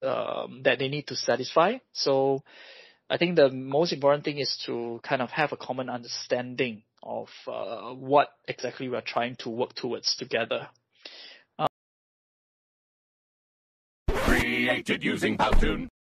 that they need to satisfy. So I think the most important thing is to kind of have a common understanding of what exactly we're trying to work towards together. Created using Powtoon.